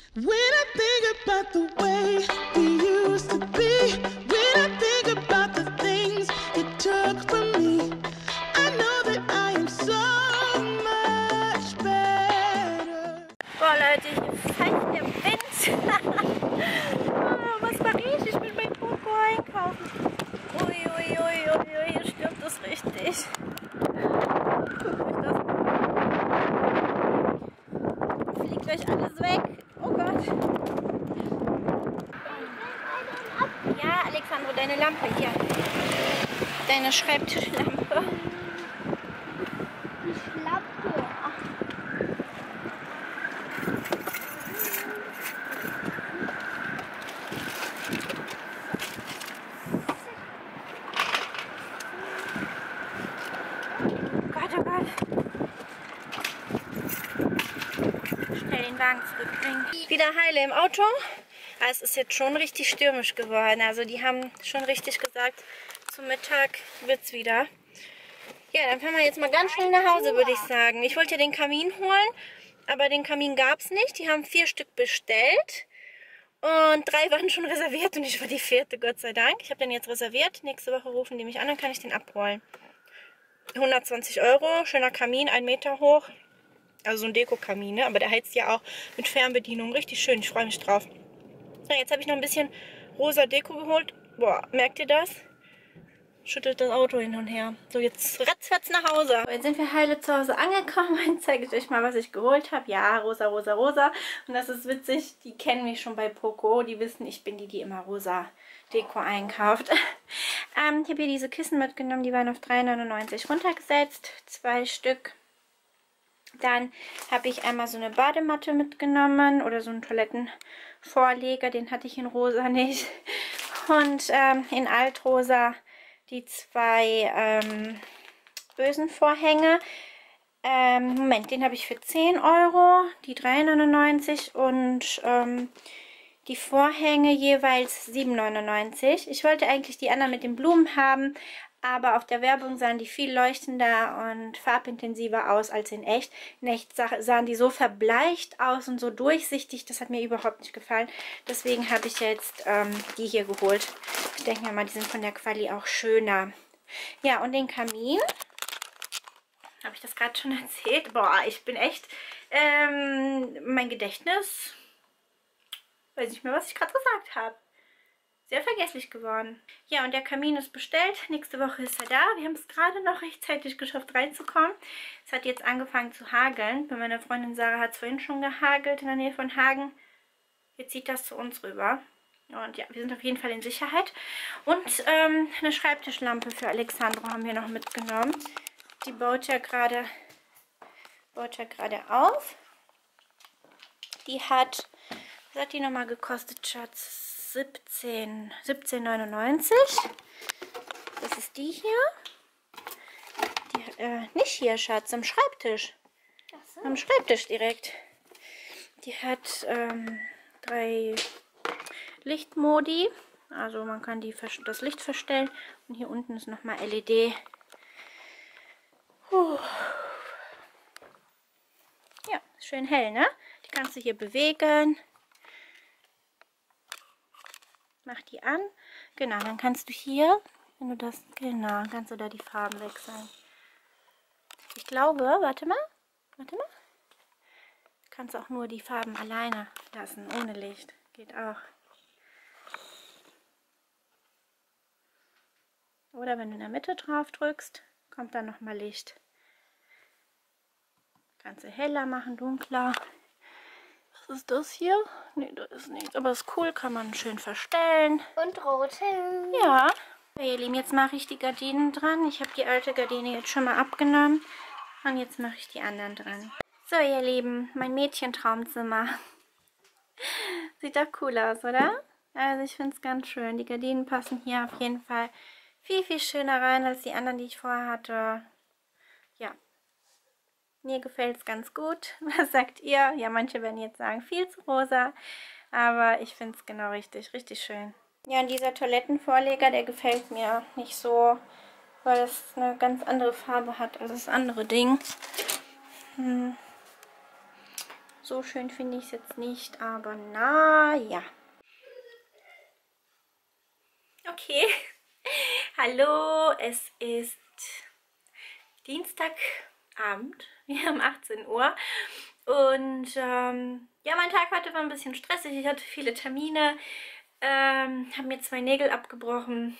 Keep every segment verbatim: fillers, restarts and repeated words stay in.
When I think about the way we used to be, when I think about the things you took from me, I know that I am so much better. Boah Leute, hier pfeift der Wind. Oh, was mache ich? Ich will mein Poco einkaufen. Ui, ui, ui, ui, ui, hier stürmt es richtig. Guckt euch das an. Fliegt euch alles weg. Oh Gott. Ja, Alexandro, deine Lampe hier. Deine Schreibtischlampe. Die Schlappe. Gott, oh Gott. Schnell den Wagen zurückbringen. Wieder heile im Auto. Aber es ist jetzt schon richtig stürmisch geworden. Also die haben schon richtig gesagt, zum Mittag wird es wieder. Ja, dann fahren wir jetzt mal ganz schnell nach Hause, würde ich sagen. Ich wollte ja den Kamin holen, aber den Kamin gab es nicht. Die haben vier Stück bestellt und drei waren schon reserviert und ich war die vierte, Gott sei Dank. Ich habe den jetzt reserviert. Nächste Woche rufen die mich an, dann kann ich den abholen. hundertzwanzig Euro, schöner Kamin, ein Meter hoch. Also so ein Deko-Kamin, ne? Aber der heizt ja auch mit Fernbedienung. Richtig schön, ich freue mich drauf. Ja, jetzt habe ich noch ein bisschen rosa Deko geholt. Boah, merkt ihr das? Schüttelt das Auto hin und her. So, jetzt ratzfatz nach Hause. Jetzt sind wir heile zu Hause angekommen. Jetzt zeige ich euch mal, was ich geholt habe. Ja, rosa, rosa, rosa. Und das ist witzig, die kennen mich schon bei Poco. Die wissen, ich bin die, die immer rosa Deko einkauft. ähm, ich habe hier diese Kissen mitgenommen. Die waren auf drei neunundneunzig runtergesetzt. Zwei Stück. Dann habe ich einmal so eine Badematte mitgenommen oder so einen Toilettenvorleger. Den hatte ich in rosa nicht. Und ähm, in altrosa die zwei ähm, bösen Vorhänge. Ähm, Moment, den habe ich für zehn Euro, die drei neunundneunzig und ähm, die Vorhänge jeweils sieben neunundneunzig. Ich wollte eigentlich die anderen mit den Blumen haben, aber auf der Werbung sahen die viel leuchtender und farbintensiver aus als in echt. In echt sah, sahen die so verbleicht aus und so durchsichtig, das hat mir überhaupt nicht gefallen. Deswegen habe ich jetzt ähm, die hier geholt. Ich denke mir mal, die sind von der Quali auch schöner. Ja, und den Kamin. Habe ich das gerade schon erzählt? Boah, ich bin echt... Ähm, mein Gedächtnis... Weiß nicht mehr, was ich gerade gesagt habe. Sehr vergesslich geworden. Ja, und der Kamin ist bestellt. Nächste Woche ist er da. Wir haben es gerade noch rechtzeitig geschafft, reinzukommen. Es hat jetzt angefangen zu hageln. Bei meiner Freundin Sarah hat es vorhin schon gehagelt in der Nähe von Hagen. Jetzt zieht das zu uns rüber. Und ja, wir sind auf jeden Fall in Sicherheit. Und ähm, eine Schreibtischlampe für Alexandro haben wir noch mitgenommen. Die baut ja gerade baut ja gerade auf. Die hat, was hat die nochmal gekostet, Schatz? siebzehn neunundneunzig. Das ist die hier. Die, äh, nicht hier, Schatz, am Schreibtisch. Ach so. Am Schreibtisch direkt. Die hat ähm, drei Lichtmodi. Also man kann die, das Licht verstellen. Und hier unten ist nochmal L E D. Puh. Ja, schön hell, ne? Die kannst du hier bewegen. Mach die an. Genau, dann kannst du hier, wenn du das, genau, kannst du da die Farben wechseln. Ich glaube, warte mal, warte mal. Du kannst auch nur die Farben alleine lassen, ohne Licht. Geht auch. Oder wenn du in der Mitte drauf drückst, kommt dann nochmal Licht. Kannst du heller machen, dunkler. Was ist das hier? Ne, da ist nichts. Aber ist cool, kann man schön verstellen. Und rote. Ja. Okay, ihr Lieben, jetzt mache ich die Gardinen dran. Ich habe die alte Gardine jetzt schon mal abgenommen. Und jetzt mache ich die anderen dran. So, ihr Lieben, mein Mädchentraumzimmer. Sieht doch cool aus, oder? Also ich finde es ganz schön. Die Gardinen passen hier auf jeden Fall viel, viel schöner rein als die anderen, die ich vorher hatte. Ja. Mir gefällt es ganz gut. Was sagt ihr? Ja, manche werden jetzt sagen, viel zu rosa. Aber ich finde es genau richtig. Richtig schön. Ja, und dieser Toilettenvorleger, der gefällt mir nicht so, weil es eine ganz andere Farbe hat als das andere Ding. Hm. So schön finde ich es jetzt nicht, aber naja. Okay. Hallo, es ist Dienstagabend. Wir haben achtzehn Uhr. Und ähm, ja, mein Tag heute war ein bisschen stressig. Ich hatte viele Termine. Ähm, habe mir zwei Nägel abgebrochen.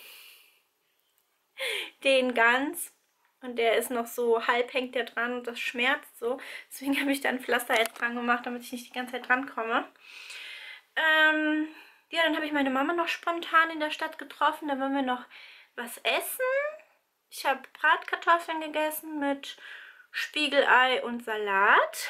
Den ganz. Und der ist noch so, halb hängt der dran und das schmerzt so. Deswegen habe ich da ein Pflaster jetzt dran gemacht, damit ich nicht die ganze Zeit dran komme. Ähm, ja, dann habe ich meine Mama noch spontan in der Stadt getroffen. Da wollen wir noch was essen. Ich habe Bratkartoffeln gegessen mit Spiegelei und Salat.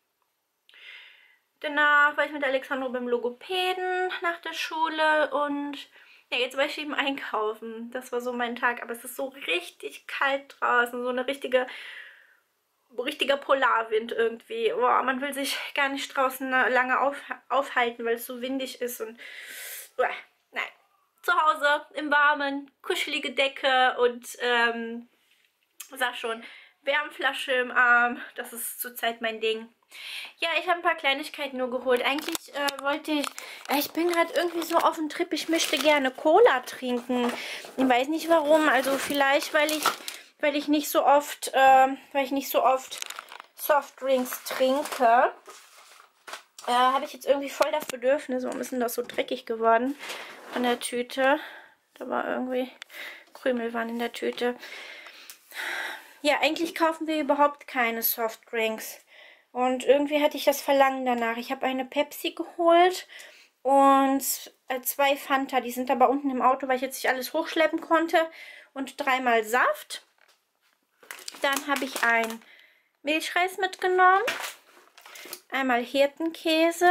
Danach war ich mit Alexandro beim Logopäden nach der Schule und ja, jetzt war ich eben einkaufen. Das war so mein Tag, aber es ist so richtig kalt draußen, so eine richtige, richtiger Polarwind irgendwie. Boah, man will sich gar nicht draußen lange auf, aufhalten, weil es so windig ist und boah, nein. Zu Hause im Warmen, kuschelige Decke und ähm, sag schon, Wärmflasche im Arm, das ist zurzeit mein Ding. Ja, ich habe ein paar Kleinigkeiten nur geholt. Eigentlich äh, wollte ich, äh, ich bin gerade irgendwie so auf dem Trip, ich möchte gerne Cola trinken. Ich weiß nicht warum, also vielleicht, weil ich, weil ich nicht so oft, äh, weil ich nicht so oft Softdrinks trinke. Äh, habe ich jetzt irgendwie voll das Bedürfnis. Warum ist denn das so dreckig geworden von der Tüte? Da war irgendwie Krümel waren in der Tüte. Ja, eigentlich kaufen wir überhaupt keine Softdrinks. Und irgendwie hatte ich das Verlangen danach. Ich habe eine Pepsi geholt und zwei Fanta. Die sind aber unten im Auto, weil ich jetzt nicht alles hochschleppen konnte. Und dreimal Saft. Dann habe ich ein Milchreis mitgenommen. Einmal Hirtenkäse.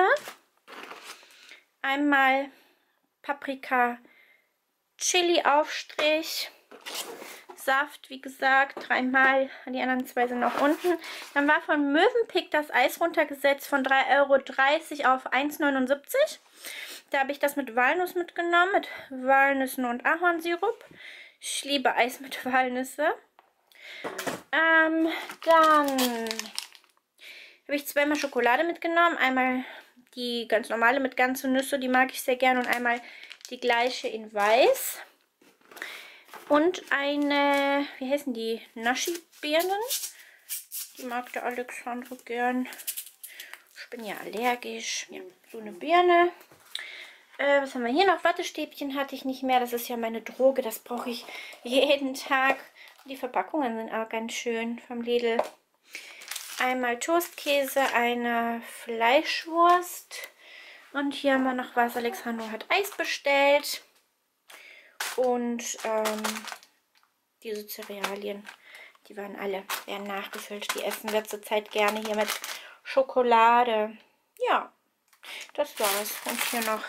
Einmal Paprika Chili Aufstrich. Saft, wie gesagt, dreimal, die anderen zwei sind noch unten. Dann war von Mövenpick das Eis runtergesetzt von drei Euro dreißig auf eins neunundsiebzig. Da habe ich das mit Walnuss mitgenommen, mit Walnüssen und Ahornsirup. Ich liebe Eis mit Walnüsse. Ähm, dann habe ich zweimal Schokolade mitgenommen. Einmal die ganz normale mit ganzen Nüsse, die mag ich sehr gern. Und einmal die gleiche in weiß. Und eine, wie heißen die? Naschi-Birnen. Die mag der Alexandro gern. Ich bin ja allergisch. Ja, so eine Birne. Äh, was haben wir hier noch? Wattestäbchen hatte ich nicht mehr. Das ist ja meine Droge. Das brauche ich jeden Tag. Die Verpackungen sind auch ganz schön vom Lidl. Einmal Toastkäse, eine Fleischwurst. Und hier haben wir noch was. Alexandro hat Eis bestellt. Und ähm, diese Cerealien, die waren alle, werden nachgefüllt. Die essen wir zurzeit gerne hier mit Schokolade. Ja, das war's. Und hier noch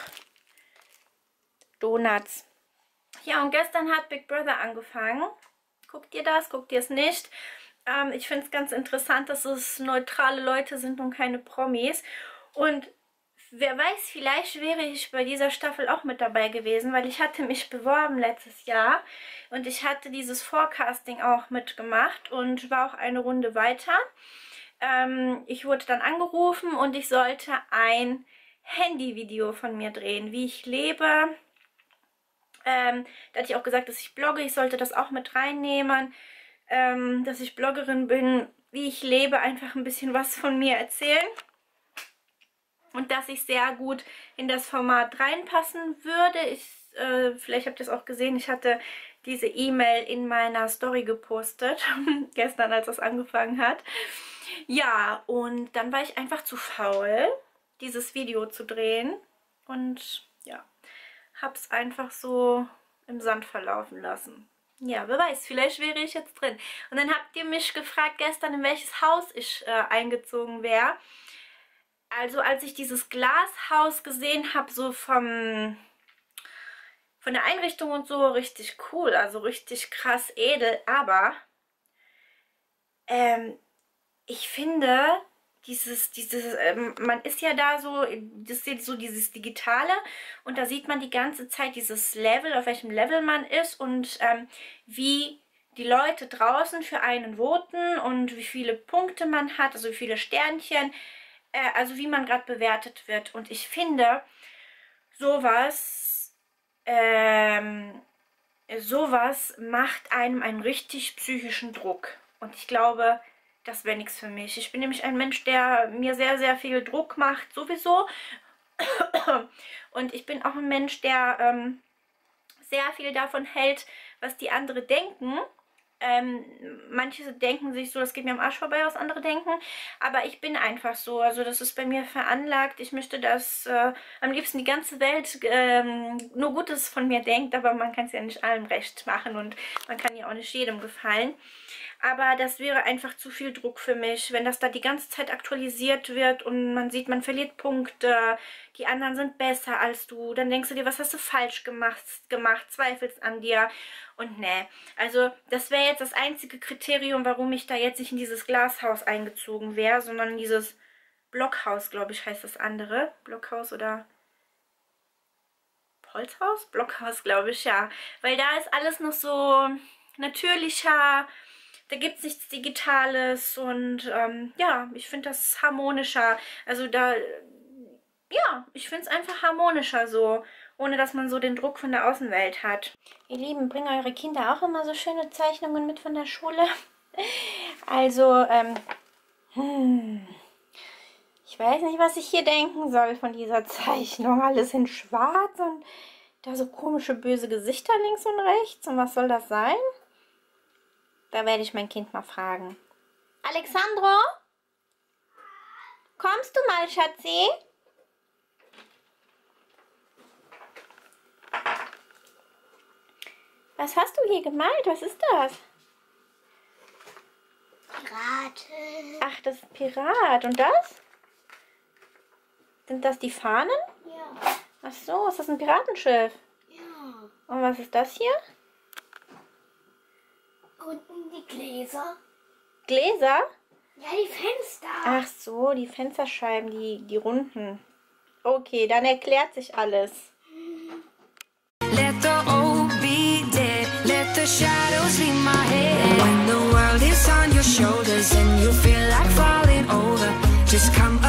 Donuts. Ja, und gestern hat Big Brother angefangen. Guckt ihr das? Guckt ihr es nicht? Ähm, ich finde es ganz interessant, dass es neutrale Leute sind und keine Promis. Und wer weiß, vielleicht wäre ich bei dieser Staffel auch mit dabei gewesen, weil ich hatte mich beworben letztes Jahr und ich hatte dieses Forecasting auch mitgemacht und war auch eine Runde weiter. Ähm, ich wurde dann angerufen und ich sollte ein Handyvideo von mir drehen, wie ich lebe. Ähm, da hatte ich auch gesagt, dass ich blogge, ich sollte das auch mit reinnehmen, ähm, dass ich Bloggerin bin, wie ich lebe, einfach ein bisschen was von mir erzählen. Und dass ich sehr gut in das Format reinpassen würde. Ich, äh, vielleicht habt ihr es auch gesehen, ich hatte diese E-Mail in meiner Story gepostet, gestern, als es angefangen hat. Ja, und dann war ich einfach zu faul, dieses Video zu drehen. Und ja, hab's einfach so im Sand verlaufen lassen. Ja, wer weiß, vielleicht wäre ich jetzt drin. Und dann habt ihr mich gefragt gestern, in welches Haus ich äh, eingezogen wäre. Also als ich dieses Glashaus gesehen habe, so vom, von der Einrichtung und so, richtig cool, also richtig krass edel. Aber ähm, ich finde, dieses, dieses, ähm, man ist ja da so, das ist so dieses Digitale und da sieht man die ganze Zeit dieses Level, auf welchem Level man ist und ähm, wie die Leute draußen für einen voten und wie viele Punkte man hat, also wie viele Sternchen. äh, also wie man gerade bewertet wird. Und ich finde, sowas, ähm, sowas macht einem einen richtig psychischen Druck. Und ich glaube, das wäre nichts für mich. Ich bin nämlich ein Mensch, der mir sehr, sehr viel Druck macht, sowieso. Und ich bin auch ein Mensch, der ähm, sehr viel davon hält, was die anderen denken. Ähm, manche denken sich so, das geht mir am Arsch vorbei, was andere denken. Aber ich bin einfach so. Also das ist bei mir veranlagt. Ich möchte, dass äh, am liebsten die ganze Welt ähm, nur Gutes von mir denkt. Aber man kann es ja nicht allen recht machen. Und man kann ja auch nicht jedem gefallen. Aber das wäre einfach zu viel Druck für mich, wenn das da die ganze Zeit aktualisiert wird und man sieht, man verliert Punkte, die anderen sind besser als du. Dann denkst du dir, was hast du falsch gemacht, gemacht zweifelst an dir. Und ne, also das wäre jetzt das einzige Kriterium, warum ich da jetzt nicht in dieses Glashaus eingezogen wäre, sondern in dieses Blockhaus, glaube ich, heißt das andere. Blockhaus oder Holzhaus? Blockhaus, glaube ich, ja. Weil da ist alles noch so natürlicher. Da gibt es nichts Digitales und ähm, ja, ich finde das harmonischer. Also da, ja, ich finde es einfach harmonischer so, ohne dass man so den Druck von der Außenwelt hat. Ihr Lieben, bringen eure Kinder auch immer so schöne Zeichnungen mit von der Schule? Also, ähm, hm, ich weiß nicht, was ich hier denken soll von dieser Zeichnung. Alles in schwarz und da so komische böse Gesichter links und rechts. Und was soll das sein? Da werde ich mein Kind mal fragen. Alexandro? Kommst du mal, Schatzi? Was hast du hier gemalt? Was ist das? Piraten. Ach, das ist ein Pirat. Und das? Sind das die Fahnen? Ja. Ach so, ist das ein Piratenschiff? Ja. Und was ist das hier? Unten die Gläser. Gläser? Ja, die Fenster. Ach so, die Fensterscheiben, die, die runden. Okay, dann erklärt sich alles. Let the old be dead, let the shadows leave my head. When the world is on your shoulders and you feel like falling over, just come